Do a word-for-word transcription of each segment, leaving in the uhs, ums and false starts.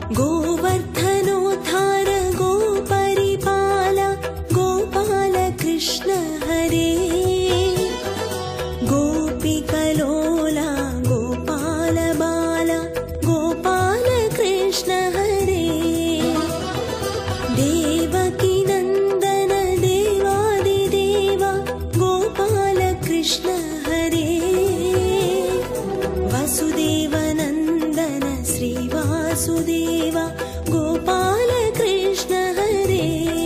गोवर्धनोद्धार गोपरिपाल गोपाल कृष्ण हरे गोपिकलोला गोपाल बाल गोपाल कृष्ण हरे देवकी नंदन देवादिदेव गोपाल कृष्ण हरे वसुदेव नंदन श्री वासुदेव गोपाल कृष्ण हरे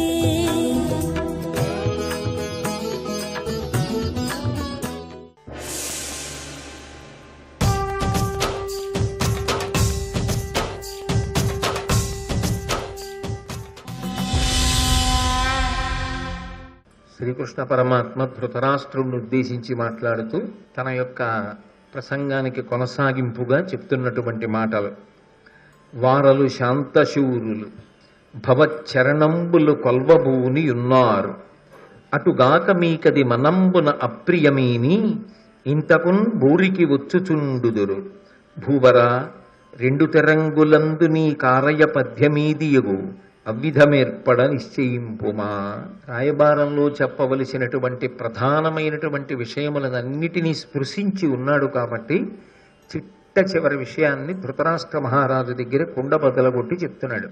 శ్రీకృష్ణ పరమాత్మ ధృతరాష్ట్రుడిని ఉద్దేశించి మాట్లాడుతూ తన యొక్క ప్రసంగానికి కొనసాగింపుగా చెప్తున్నటువంటి మాటలు. వారలు శాంతశూరులు భవచ్చరణంబులు కొల్వబూని ఉన్నారు, అటుగాక మీకది మనంబున అప్రియమేని ఇంతకున్ బూరికి వచ్చుచుండుదురు. భూవరా రెండు తెరంగులందు నీ కారయ పద్యమీదియగు అవ్విధమేర్పడ నిశ్చయింపుమా. రాయబారంలో చెప్పవలసినటువంటి ప్రధానమైనటువంటి విషయములనన్నిటినీ స్పృశించి ఉన్నాడు కాబట్టి చిట్ట చివరి విషయాన్ని ధృతరాష్ట్ర మహారాజు దగ్గర కుండ బదలగొట్టి చెప్తున్నాడు.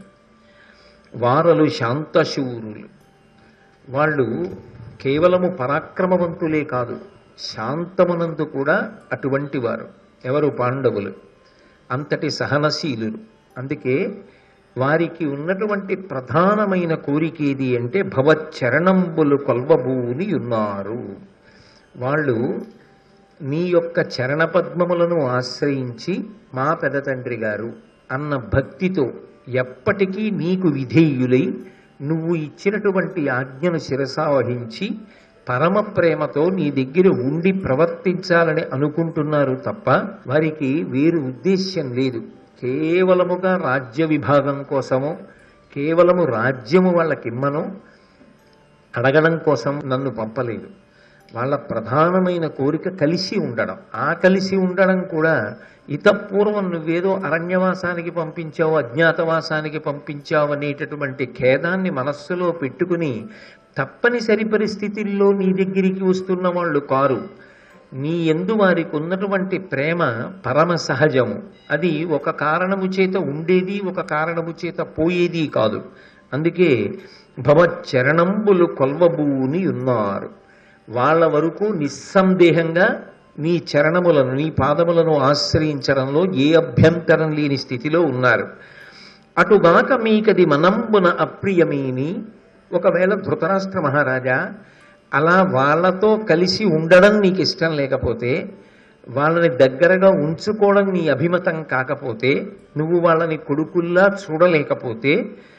వారలు శాంతశూరులు, వాళ్ళు కేవలము పరాక్రమవంతులే కాదు, శాంతమునందు కూడా అటువంటి వారు. ఎవరు? పాండవులు. అంతటి సహనశీలురు. అందుకే వారికి ఉన్నటువంటి ప్రధానమైన కోరిక ఏది అంటే భవచ్చరణంబులు కొల్వబూని ఉన్నారు. వాళ్ళు నీ యొక్క చరణ పద్మములను ఆశ్రయించి మా పెదతండ్రి గారు అన్న భక్తితో ఎప్పటికీ నీకు విధేయులై నువ్వు ఇచ్చినటువంటి ఆజ్ఞను శిరసావహించి పరమ ప్రేమతో నీ దగ్గర ఉండి ప్రవర్తించాలని అనుకుంటున్నారు తప్ప వారికి వేరు ఉద్దేశ్యం లేదు. కేవలముగా రాజ్య విభాగం కోసమో కేవలము రాజ్యము వాళ్ళకిమ్మనో అడగడం కోసం నన్ను పంపలేదు. వాళ్ళ ప్రధానమైన కోరిక కలిసి ఉండడం. ఆ కలిసి ఉండడం కూడా ఇతపూర్వం నువ్వేదో అరణ్యవాసానికి పంపించావు, అజ్ఞాతవాసానికి పంపించావు అనేటటువంటి ఖేదాన్ని మనస్సులో పెట్టుకుని తప్పనిసరి పరిస్థితుల్లో నీ దగ్గరికి వస్తున్న వాళ్ళు కారు. నీ యందు వారికి ఉన్నటువంటి ప్రేమ పరమ సహజము. అది ఒక కారణము చేత ఉండేది, ఒక కారణము చేత పోయేది కాదు. అందుకే భవచ్చరణంబులు కొల్వబూని ఉన్నారు. వాళ్ళ వరకు నిస్సందేహంగా నీ చరణములను నీ పాదములను ఆశ్రయించడంలో ఏ అభ్యంతరం లేని స్థితిలో ఉన్నారు. అటుగాక మీకది మనంబున అప్రియమేని. ఒకవేళ ధృతరాష్ట్ర మహారాజా అలా వాళ్ళతో కలిసి ఉండడం నీకు ఇష్టం లేకపోతే, వాళ్ళని దగ్గరగా ఉంచుకోవడం నీ అభిమతం కాకపోతే, నువ్వు వాళ్ళని కొడుకుల్లా చూడలేకపోతే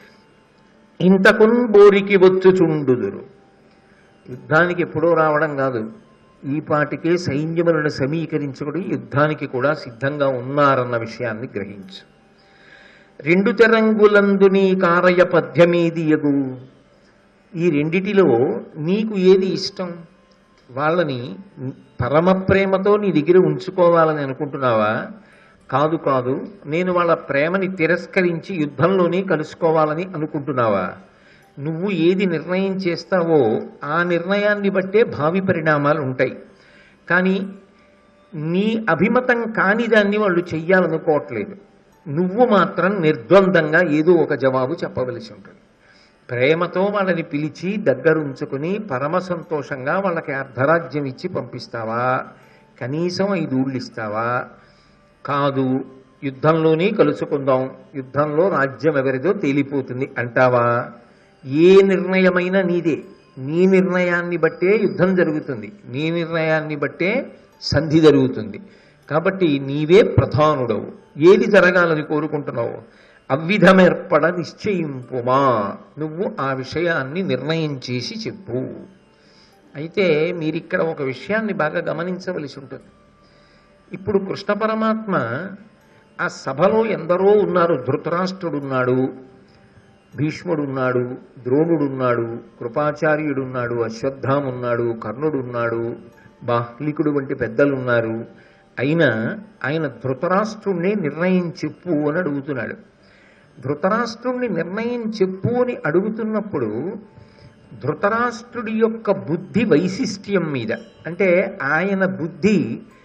ఇంతకున్ బోరికి వచ్చుచుండుదురు. యుద్ధానికి ఎప్పుడో రావడం కాదు, ఈ పాటికే సైన్యములను సమీకరించుకుని యుద్ధానికి కూడా సిద్ధంగా ఉన్నారన్న విషయాన్ని గ్రహించు. రెండు తెరంగులందు నీ కారయ పద్యమేదియగు. ఈ రెండిటిలో నీకు ఏది ఇష్టం? వాళ్ళని పరమ ప్రేమతో నీ దగ్గర ఉంచుకోవాలని అనుకుంటున్నావా? కాదు కాదు, నేను వాళ్ళ ప్రేమని తిరస్కరించి యుద్ధంలోనే కలుసుకోవాలని అనుకుంటున్నావా? నువ్వు ఏది నిర్ణయం చేస్తావో ఆ నిర్ణయాన్ని బట్టే భావి పరిణామాలు ఉంటాయి. కానీ నీ అభిమతం కాని దాన్ని వాళ్ళు చెయ్యాలనుకోవట్లేదు. నువ్వు మాత్రం నిర్ద్వందంగా ఏదో ఒక జవాబు చెప్పవలసి ఉంటుంది. ప్రేమతో వాళ్ళని పిలిచి దగ్గరుంచుకుని పరమ సంతోషంగా వాళ్ళకి అర్ధరాజ్యం ఇచ్చి పంపిస్తావా? కనీసం ఐదు ఊళ్ళు ఇస్తావా? కాదు, యుద్ధంలోనే కలుసుకుందాం, యుద్ధంలో రాజ్యం ఎవరిదో తేలిపోతుంది అంటావా? ఏ నిర్ణయమైనా నీదే. నీ నిర్ణయాన్ని బట్టే యుద్ధం జరుగుతుంది, నీ నిర్ణయాన్ని బట్టే సంధి జరుగుతుంది. కాబట్టి నీవే ప్రధానుడవు. ఏది జరగాలని కోరుకుంటున్నావు? అవ్విధమేర్పడ నిశ్చయింపుమా. నువ్వు ఆ విషయాన్ని నిర్ణయం చేసి చెప్పు. అయితే మీరిక్కడ ఒక విషయాన్ని బాగా గమనించవలసి ఉంటుంది. ఇప్పుడు కృష్ణ పరమాత్మ ఆ సభలో ఎందరో ఉన్నారు. ధృతరాష్ట్రుడున్నాడు, భీష్ముడున్నాడు, ద్రోణుడున్నాడు, కృపాచార్యుడున్నాడు, అశ్వత్థామున్నాడు, కర్ణుడున్నాడు, బాహ్లికుడు వంటి పెద్దలున్నారు. అయినా ఆయన ధృతరాష్ట్రుణ్ణి నిర్ణయం చెప్పు అని అడుగుతున్నాడు. ధృతరాష్ట్రుణ్ణి నిర్ణయం చెప్పు అని అడుగుతున్నప్పుడు ధృతరాష్ట్రుడి యొక్క బుద్ధి వైశిష్ట్యం మీద, అంటే ఆయన బుద్ధి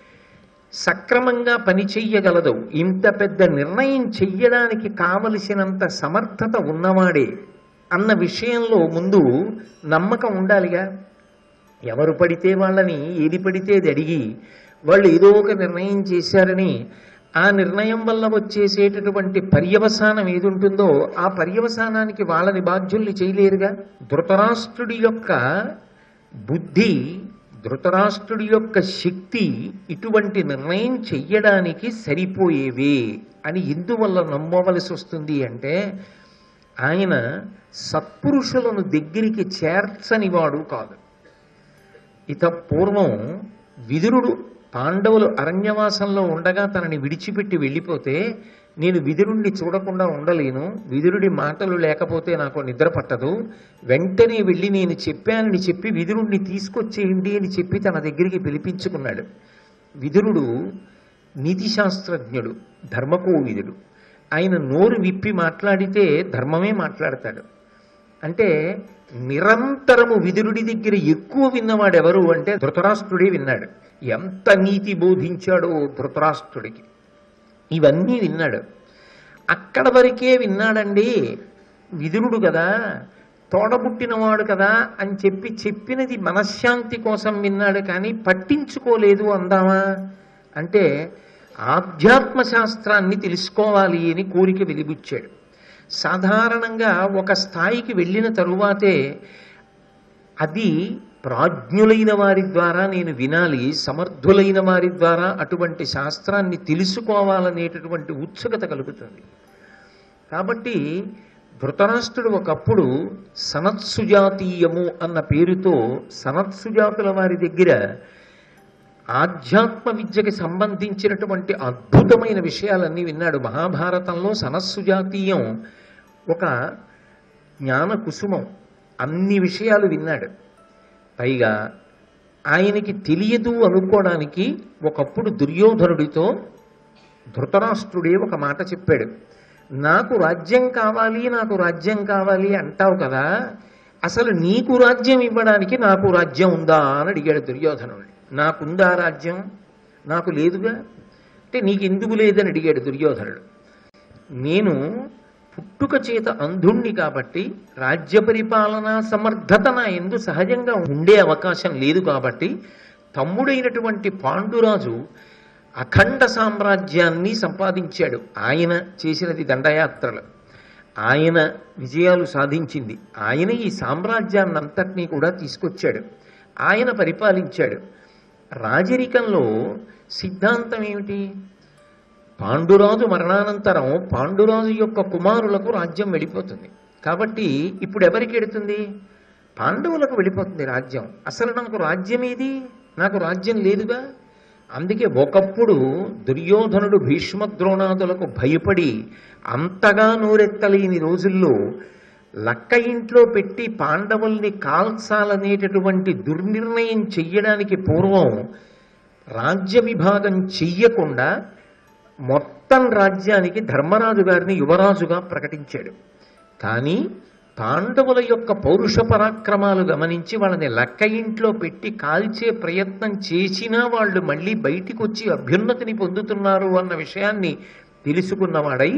సక్రమంగా పనిచెయ్యగలదు, ఇంత పెద్ద నిర్ణయం చెయ్యడానికి కావలసినంత సమర్థత ఉన్నవాడే అన్న విషయంలో ముందు నమ్మకం ఉండాలిగా. ఎవరు పడితే వాళ్ళని ఏది పడితే అది అడిగి వాళ్ళు ఏదో ఒక నిర్ణయం చేశారని ఆ నిర్ణయం వల్ల వచ్చేసేటటువంటి పర్యవసానం ఏది ఉంటుందో ఆ పర్యవసానానికి వాళ్ళని బాధ్యుల్ని చేయలేరుగా. ధృతరాష్ట్రుడి యొక్క బుద్ధి, ధృతరాష్ట్రుడి యొక్క శక్తి ఇటువంటి నిర్ణయం చెయ్యడానికి సరిపోయేవే అని ఎందువల్ల నమ్మవలసి వస్తుంది అంటే, ఆయన సత్పురుషులను దగ్గరికి చేర్చనివాడు కాదు. ఇత పూర్వం విదురుడు పాండవులు అరణ్యవాసంలో ఉండగా తనని విడిచిపెట్టి వెళ్ళిపోతే, నేను విదురుణ్ణి చూడకుండా ఉండలేను, విదురుడి మాటలు లేకపోతే నాకు నిద్ర పట్టదు, వెంటనే వెళ్ళి నేను చెప్పానని చెప్పి విదురుణ్ణి తీసుకొచ్చేయండి అని చెప్పి తన దగ్గరికి పిలిపించుకున్నాడు. విదురుడు నీతిశాస్త్రజ్ఞుడు, ధర్మకోవిదుడు. ఆయన నోరు విప్పి మాట్లాడితే ధర్మమే మాట్లాడతాడు. అంటే నిరంతరము విదురుడి దగ్గర ఎక్కువ విన్నవాడు ఎవరు అంటే ధృతరాష్ట్రుడే విన్నాడు. ఎంత నీతి బోధించాడో ధృతరాష్ట్రుడికి, ఇవన్నీ విన్నాడు. అక్కడ వరకే విన్నాడండి. విదురుడు కదా, తోడబుట్టినవాడు కదా అని చెప్పి చెప్పినది మనశ్శాంతి కోసం విన్నాడు, కానీ పట్టించుకోలేదు అందామా అంటే ఆధ్యాత్మ శాస్త్రాన్ని తెలుసుకోవాలి అని కోరిక వెలిబుచ్చాడు. సాధారణంగా ఒక స్థాయికి వెళ్ళిన తరువాతే అది ప్రాజ్ఞులైన వారి ద్వారా నేను వినాలి, సమర్థులైన వారి ద్వారా అటువంటి శాస్త్రాన్ని తెలుసుకోవాలనేటటువంటి ఉత్సుకత కలుగుతుంది. కాబట్టి ధృతరాష్ట్రుడు ఒకప్పుడు సనత్సుజాతీయము అన్న పేరుతో సనత్సుజాతుల వారి దగ్గర ఆధ్యాత్మ విద్యకి సంబంధించినటువంటి అద్భుతమైన విషయాలన్నీ విన్నాడు. మహాభారతంలో సనత్సుజాతీయం ఒక జ్ఞాన కుసుమం, అన్ని విషయాలు విన్నాడు. పైగా ఆయనకి తెలియదు అనుకోవడానికి ఒకప్పుడు దుర్యోధనుడితో ధృతరాష్ట్రుడే ఒక మాట చెప్పాడు. నాకు రాజ్యం కావాలి, నాకు రాజ్యం కావాలి అంటావు కదా, అసలు నీకు రాజ్యం ఇవ్వడానికి నాకు రాజ్యం ఉందా అని అడిగాడు దుర్యోధనుడిని. నాకుందా రాజ్యం? నాకు లేదుగా. అంటే నీకు ఎందుకు లేదని అడిగాడు దుర్యోధనుడు. నేను పుట్టుక చేత అంధుణ్ణి కాబట్టి రాజ్య పరిపాలన సమర్థత నా ఎందు సహజంగా ఉండే అవకాశం లేదు కాబట్టి తమ్ముడైనటువంటి పాండురాజు అఖండ సామ్రాజ్యాన్ని సంపాదించాడు. ఆయన చేసినది దండయాత్రలు, ఆయన విజయాలు సాధించింది, ఆయన ఈ సామ్రాజ్యాన్ని అంతటినీ కూడా తీసుకొచ్చాడు, ఆయన పరిపాలించాడు. రాజరికంలో సిద్ధాంతం ఏమిటి? పాండురాజు మరణానంతరం పాండురాజు యొక్క కుమారులకు రాజ్యం వెళ్ళిపోతుంది. కాబట్టి ఇప్పుడు ఎవరికి వెళుతుంది? పాండవులకు వెళ్ళిపోతుంది రాజ్యం. అసలు నాకు రాజ్యం ఏది? నాకు రాజ్యం లేదుగా. అందుకే ఒకప్పుడు దుర్యోధనుడు భీష్మద్రోణాదులకు భయపడి అంతగా నోరెత్తలేని రోజుల్లో లక్క ఇంట్లో పెట్టి పాండవుల్ని కాల్చాలనేటటువంటి దుర్నిర్ణయం చెయ్యడానికి పూర్వం రాజ్య విభాగం చెయ్యకుండా మొత్తం రాజ్యానికి ధర్మరాజు గారిని యువరాజుగా ప్రకటించాడు. కానీ పాండవుల యొక్క పౌరుష పరాక్రమాలు గమనించి వాళ్ళని లక్క ఇంట్లో పెట్టి కాల్చే ప్రయత్నం చేసినా వాళ్ళు మళ్ళీ బయటికి వచ్చి అభ్యున్నతిని పొందుతున్నారు అన్న విషయాన్ని తెలుసుకున్నవాడై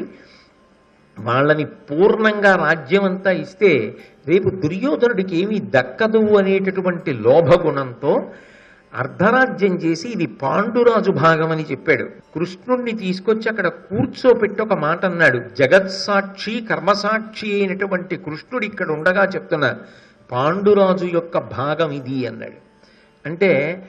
వాళ్ళని పూర్ణంగా రాజ్యం అంతా ఇస్తే రేపు దుర్యోధనుడికి ఏమీ దక్కదు అనేటటువంటి లోభగుణంతో అర్ధరాజ్యం చేసి ఇది పాండురాజు భాగం అని చెప్పాడు. కృష్ణుణ్ణి తీసుకొచ్చి అక్కడ కూర్చోపెట్టి ఒక మాట అన్నాడు. జగత్సాక్షి కర్మసాక్షి అయినటువంటి కృష్ణుడు ఇక్కడ ఉండగా చెప్తున్నా పాండురాజు యొక్క భాగం ఇది అన్నాడు. అంటే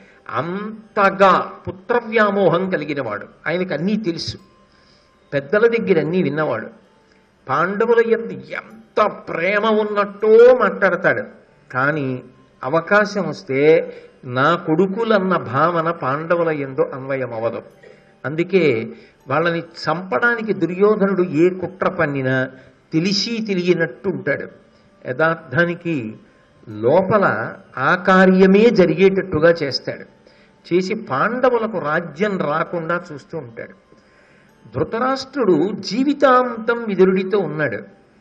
అంతగా పుత్రవ్యామోహం కలిగినవాడు, ఆయనకు అన్నీ తెలుసు, పెద్దల దగ్గర అన్నీ విన్నవాడు, పాండవుల యందు ఎంత ప్రేమ ఉన్నట్టో మాట్లాడతాడు. కానీ అవకాశం వస్తే నా కొడుకులన్న భావన పాండవుల యందు అన్వయం అవ్వదు. అందుకే వాళ్ళని చంపడానికి దుర్యోధనుడు ఏ కుట్ర పన్నినా తెలిసి తెలియనట్టు ఉంటాడు. యథార్థానికి లోపల ఆ కార్యమే జరిగేటట్టుగా చేస్తాడు. చేసి పాండవులకు రాజ్యం రాకుండా చూస్తూ ఉంటాడు. ధృతరాష్ట్రుడు జీవితాంతం విదురుడితో ఉన్నాడు.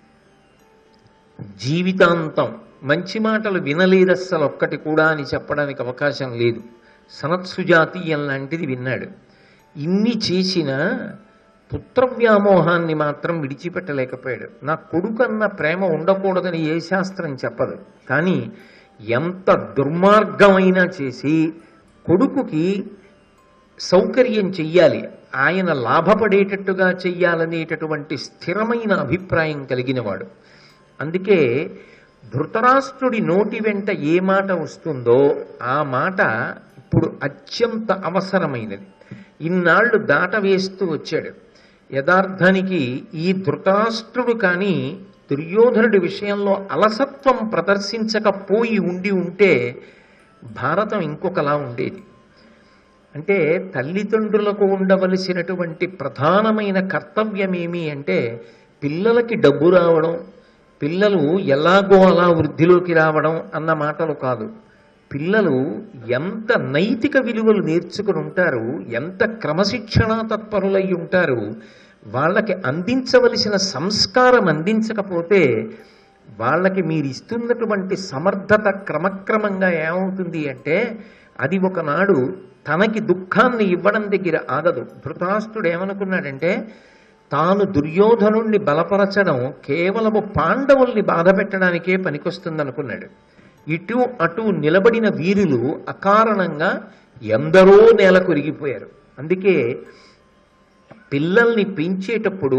జీవితాంతం మంచి మాటలు వినలేదస్సలు ఒక్కటి కూడా అని చెప్పడానికి అవకాశం లేదు. సనత్సుజాతీయం లాంటిది విన్నాడు. ఇన్ని చేసినా పుత్రవ్యామోహాన్ని మాత్రం విడిచిపెట్టలేకపోయాడు. నా కొడుకన్న ప్రేమ ఉండకూడదని ఏ శాస్త్రం చెప్పదు. కానీ ఎంత దుర్మార్గమైనా చేసి కొడుకుకి సౌకర్యం చెయ్యాలి, ఆయన లాభపడేటట్టుగా చెయ్యాలనేటటువంటి స్థిరమైన అభిప్రాయం కలిగినవాడు. అందుకే ధృతరాష్ట్రుడి నోటి వెంట ఏ మాట వస్తుందో ఆ మాట ఇప్పుడు అత్యంత అవసరమైనది. ఇన్నాళ్లు దాట వేస్తూ వచ్చాడు. యథార్థానికి ఈ ధృతరాష్ట్రుడు కానీ దుర్యోధనుడి విషయంలో అలసత్వం ప్రదర్శించకపోయి ఉండి ఉంటే భారతం ఇంకొకలా ఉండేది. అంటే తల్లిదండ్రులకు ఉండవలసినటువంటి ప్రధానమైన కర్తవ్యం ఏమి అంటే పిల్లలకి డబ్బు రావడం, పిల్లలు ఎలాగో అలా వృద్ధిలోకి రావడం అన్న మాటలు కాదు. పిల్లలు ఎంత నైతిక విలువలు నేర్చుకుని ఉంటారు, ఎంత క్రమశిక్షణా తత్పరులై ఉంటారు, వాళ్ళకి అందించవలసిన సంస్కారం అందించకపోతే వాళ్ళకి మీరు ఇస్తున్నటువంటి సమర్థత క్రమక్రమంగా ఏమవుతుంది అంటే అది ఒకనాడు తనకి దుఃఖాన్ని ఇవ్వడం దగ్గర ఆగదు. ధృతరాష్ట్రుడు ఏమనుకున్నాడంటే తాను దుర్యోధనుణ్ణి బలపరచడం కేవలము పాండవుల్ని బాధ పెట్టడానికే పనికొస్తుందనుకున్నాడు. ఇటు అటు నిలబడిన వీరులు అకారణంగా ఎందరో నేల కొరిగిపోయారు. అందుకే పిల్లల్ని పెంచేటప్పుడు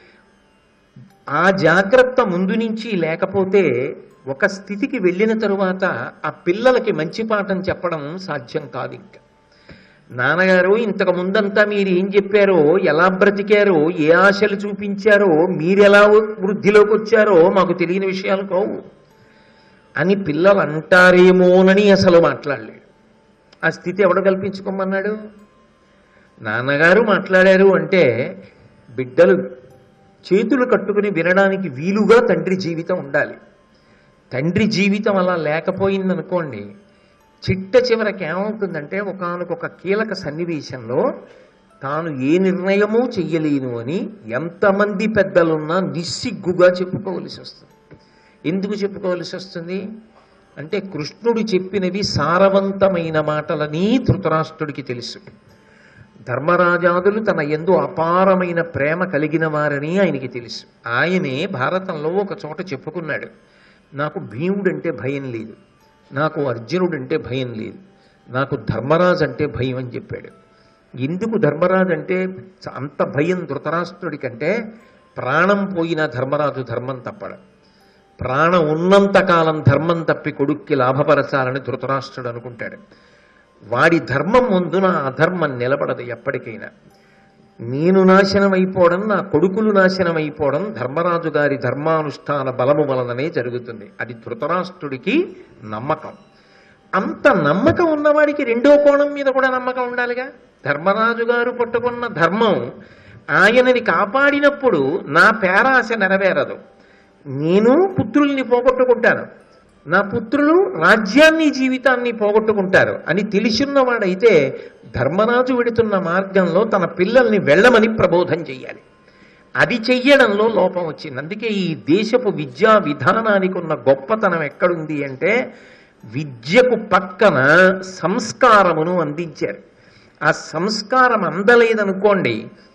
ఆ జాగ్రత్త ముందు నుంచి లేకపోతే ఒక స్థితికి వెళ్ళిన తరువాత ఆ పిల్లలకి మంచి పాఠం చెప్పడం సాధ్యం కాదు. ఇంకా నాన్నగారు ఇంతకు ముందంతా మీరు ఏం చెప్పారో, ఎలా బ్రతికారో, ఏ ఆశలు చూపించారో, మీరెలా వృద్ధిలోకి వచ్చారో మాకు తెలియని విషయాలు కావు అని పిల్లలు అంటారేమోనని అసలు మాట్లాడలేడు. ఆ స్థితి ఎవడు కల్పించుకోమన్నాడు? నాన్నగారు మాట్లాడారు అంటే బిడ్డలు చేతులు కట్టుకుని వినడానికి వీలుగా తండ్రి జీవితం ఉండాలి. తండ్రి జీవితం అలా లేకపోయిందనుకోండి, చిట్ట చివరికి ఏమవుతుందంటే ఒకానొక కీలక సన్నివేశంలో తాను ఏ నిర్ణయమూ చెయ్యలేను అని ఎంతమంది పెద్దలున్నా నిస్సిగ్గుగా చెప్పుకోవలసి వస్తుంది. ఎందుకు చెప్పుకోవలసి వస్తుంది అంటే కృష్ణుడు చెప్పినవి సారవంతమైన మాటలని ధృతరాష్ట్రుడికి తెలుసు. ధర్మరాజాదులు తన యందు అపారమైన ప్రేమ కలిగిన వారని ఆయనకి తెలుసు. ఆయనే భారతంలో ఒక చోట చెప్పుకున్నాడు, నాకు భీముడంటే భయం లేదు, నాకు అర్జునుడంటే భయం లేదు, నాకు ధర్మరాజు అంటే భయం అని చెప్పాడు. ఎందుకు ధర్మరాజు అంటే అంత భయం ధృతరాష్ట్రుడికంటే ప్రాణం పోయిన ధర్మరాజు ధర్మం తప్పడం, ప్రాణం ఉన్నంతకాలం ధర్మం తప్పి కొడుక్కి లాభపరచాలని ధృతరాష్ట్రుడు అనుకుంటాడు. వాడి ధర్మం ముందున అధర్మం నిలబడదు ఎప్పటికైనా. నేను నాశనం అయిపోవడం, నా కొడుకులు నాశనం అయిపోవడం ధర్మరాజు గారి ధర్మానుష్ఠాన బలము వలననే జరుగుతుంది. అది ధృతరాష్ట్రుడికి నమ్మకం. అంత నమ్మకం ఉన్నవాడికి రెండో కోణం మీద కూడా నమ్మకం ఉండాలిగా. ధర్మరాజు గారు పట్టుకున్న ధర్మం ఆయనని కాపాడినప్పుడు నా పేరాశ నెరవేరదు. నేను పుత్రుల్ని పోగొట్టుకుంటాను, నా పుత్రులు రాజ్యాన్ని జీవితాన్ని పోగొట్టుకుంటారు అని తెలిసిన్నవాడైతే ధర్మరాజు వెడుతున్న మార్గంలో తన పిల్లల్ని వెళ్ళమని ప్రబోధం చెయ్యాలి. అది చెయ్యడంలో లోపం వచ్చింది. అందుకే ఈ దేశపు విద్యా విధానానికి ఉన్న గొప్పతనం ఎక్కడుంది అంటే విద్యకు పక్కన సంస్కారమును అందించారు. ఆ సంస్కారం అందలేదనుకోండి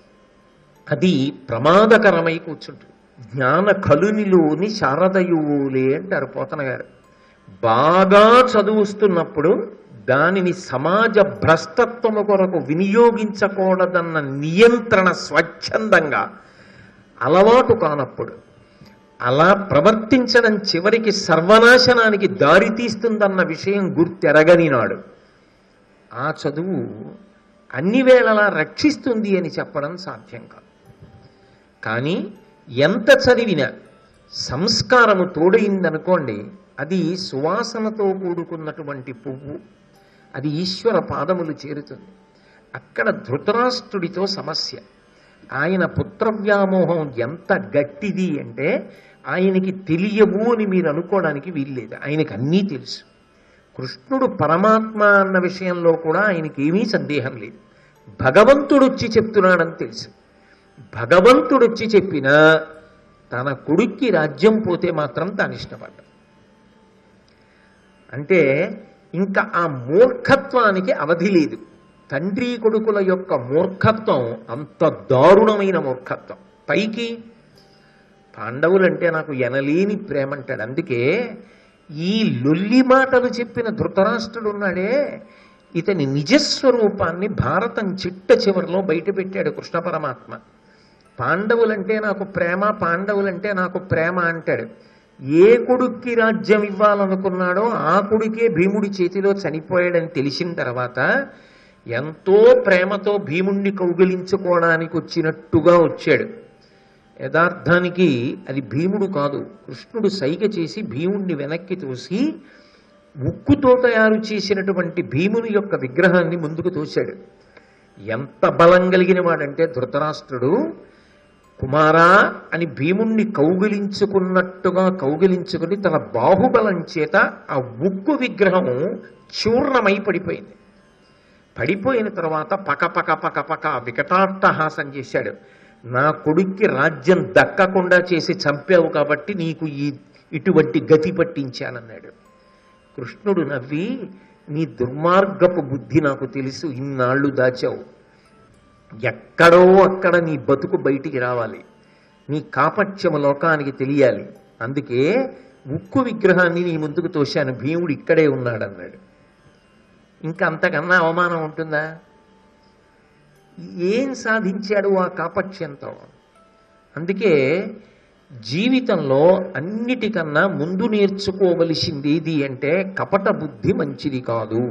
అది ప్రమాదకరమై కూర్చుంటుంది. జ్ఞాన కలునిలోని శారదయువులే అంటారు పోతన గారు. బాగా చదువుస్తున్నప్పుడు దానిని సమాజ భ్రష్టత్వము కొరకు వినియోగించకూడదన్న నియంత్రణ స్వచ్ఛందంగా అలవాటు కానప్పుడు అలా ప్రవర్తించడం చివరికి సర్వనాశనానికి దారి తీస్తుందన్న విషయం గుర్తెరగని నాడు ఆ చదువు అన్ని వేళలా రక్షిస్తుంది అని చెప్పడం సాధ్యం కాదు. కానీ ఎంత చదివినా సంస్కారము తోడైందనుకోండి అది సువాసనతో కూడుకున్నటువంటి పువ్వు, అది ఈశ్వర పాదములు చేరుతుంది. అక్కడ ధృతరాష్ట్రుడితో సమస్య. ఆయన పుత్రవ్యామోహం ఎంత గట్టిది అంటే ఆయనకి తెలియవు అని మీరు అనుకోవడానికి వీల్లేదు. ఆయనకి అన్నీ తెలుసు. కృష్ణుడు పరమాత్మ అన్న విషయంలో కూడా ఆయనకి ఏమీ సందేహం లేదు. భగవంతుడు వచ్చి చెప్తున్నాడని తెలుసు. భగవంతుడు వచ్చి చెప్పినా తన కొడుక్కి రాజ్యం పోతే మాత్రం తాను ఇష్టపడ్డా. అంటే ఇంకా ఆ మూర్ఖత్వానికి అవధి లేదు. తండ్రి కొడుకుల యొక్క మూర్ఖత్వం అంత దారుణమైన మూర్ఖత్వం. పైకి పాండవులంటే నాకు ఎనలేని ప్రేమ అంటాడు. అందుకే ఈ లొల్లి మాటలు చెప్పిన ధృతరాష్ట్రుడు ఉన్నాడే, ఇతని నిజస్వరూపాన్ని భారతం చిట్ట చివరిలో బయటపెట్టాడు కృష్ణ పరమాత్మ. పాండవులంటే నాకు ప్రేమ, పాండవులంటే నాకు ప్రేమ అంటాడు. ఏ కొడుక్కి రాజ్యం ఇవ్వాలనుకున్నాడో ఆ కొడుకే భీముడి చేతిలో చనిపోయాడని తెలిసిన తర్వాత ఎంతో ప్రేమతో భీముణ్ణి కౌగిలించుకోవడానికి వచ్చినట్టుగా వచ్చాడు. యథార్థానికి అది భీముడు కాదు, కృష్ణుడు సైగ చేసి భీముణ్ణి వెనక్కి తోసి ఉక్కుతో తయారు చేసినటువంటి భీముని యొక్క విగ్రహాన్ని ముందుకు తోశాడు. ఎంత బలం కలిగిన వాడంటే ధృతరాష్ట్రుడు కుమారా అని భీముణ్ణి కౌగిలించుకున్నట్టుగా కౌగిలించుకుని తన బాహుబలం చేత ఆ ఉక్కు విగ్రహము చూర్ణమై పడిపోయింది. పడిపోయిన తర్వాత పక పక పక పక వికటాట్టహాసం చేశాడు. నా కొడుక్కి రాజ్యం దక్కకుండా చేసి చంపావు కాబట్టి నీకు ఈ ఇటువంటి గతి పట్టించానన్నాడు. కృష్ణుడు నవ్వి, నీ దుర్మార్గపు బుద్ధి నాకు తెలుసు, ఇన్నాళ్ళు దాచావు, ఎక్కడో అక్కడ నీ బతుకు బయటికి రావాలి, నీ కాపట్యము లోకానికి తెలియాలి, అందుకే ఉక్కు విగ్రహాన్ని నీ ముందుకు తోశాను, భీముడు ఇక్కడే ఉన్నాడన్నాడు. ఇంకా అంతకన్నా అవమానం ఉంటుందా? ఏం సాధించాడు ఆ కాపట్యంతో? అందుకే జీవితంలో అన్నిటికన్నా ముందు నేర్చుకోవలసింది ఏది అంటే కపట బుద్ధి మంచిది కాదు.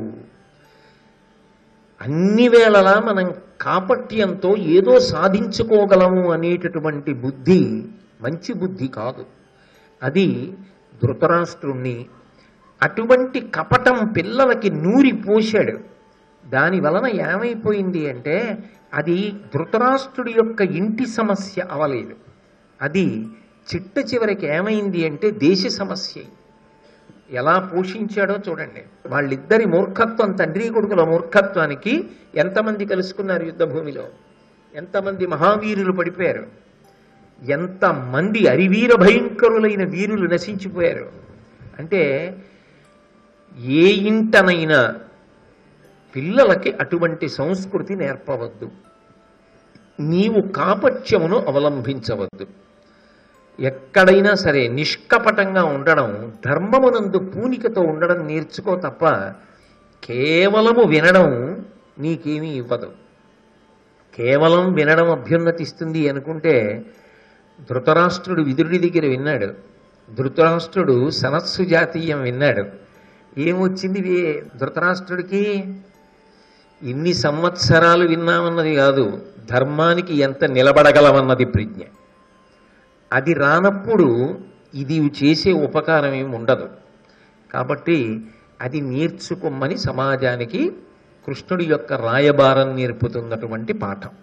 అన్ని వేళలా మనం కాపట్యంతో ఏదో సాధించుకోగలము అనేటటువంటి బుద్ధి మంచి బుద్ధి కాదు. అది ధృతరాష్ట్రుణ్ణి అటువంటి కపటం పిల్లలకి నూరి పోశాడు. దాని వలన ఏమైపోయింది అంటే అది ధృతరాష్ట్రుడి యొక్క ఇంటి సమస్య అవలేదు, అది చిట్ట చివరికి ఏమైంది అంటే దేశ సమస్య. ఎలా పోషించాడో చూడండి. వాళ్ళిద్దరి మూర్ఖత్వం, తండ్రి కొడుకుల మూర్ఖత్వానికి ఎంతమంది కలుసుకున్నారు యుద్ధభూమిలో, ఎంతమంది మహావీరులు పడిపోయారు, ఎంతమంది అరివీర భయంకరులైన వీరులు నశించిపోయారు. అంటే ఏ ఇంటనైనా పిల్లలకి అటువంటి సంస్కృతి నేర్పవద్దు, నీవు కాపట్యమును అవలంబించవద్దు. ఎక్కడైనా సరే నిష్కపటంగా ఉండడం, ధర్మమునందు పూనికతో ఉండడం నేర్చుకో తప్ప కేవలము వినడం నీకేమీ ఇవ్వదు. కేవలం వినడం అభ్యున్నతిస్తుంది అనుకుంటే ధృతరాష్ట్రుడు విదురుడి దగ్గర విన్నాడు, ధృతరాష్ట్రుడు సనత్సు జాతీయం విన్నాడు. ఏమొచ్చింది ధృతరాష్ట్రుడికి? ఇన్ని సంవత్సరాలు విన్నామన్నది కాదు, ధర్మానికి ఎంత నిలబడగలమన్నది ప్రజ్ఞ. అది రానప్పుడు ఇది చేసే ఉపకారం ఏమి ఉండదు. కాబట్టి అది నేర్చుకోమని సమాజానికి కృష్ణుడి యొక్క రాయబారం నేర్పుతున్నటువంటి పాఠం.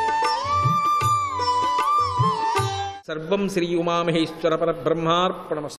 సర్వం శ్రీ ఉమామహేశ్వర పరబ్రహ్మార్పణమస్తు.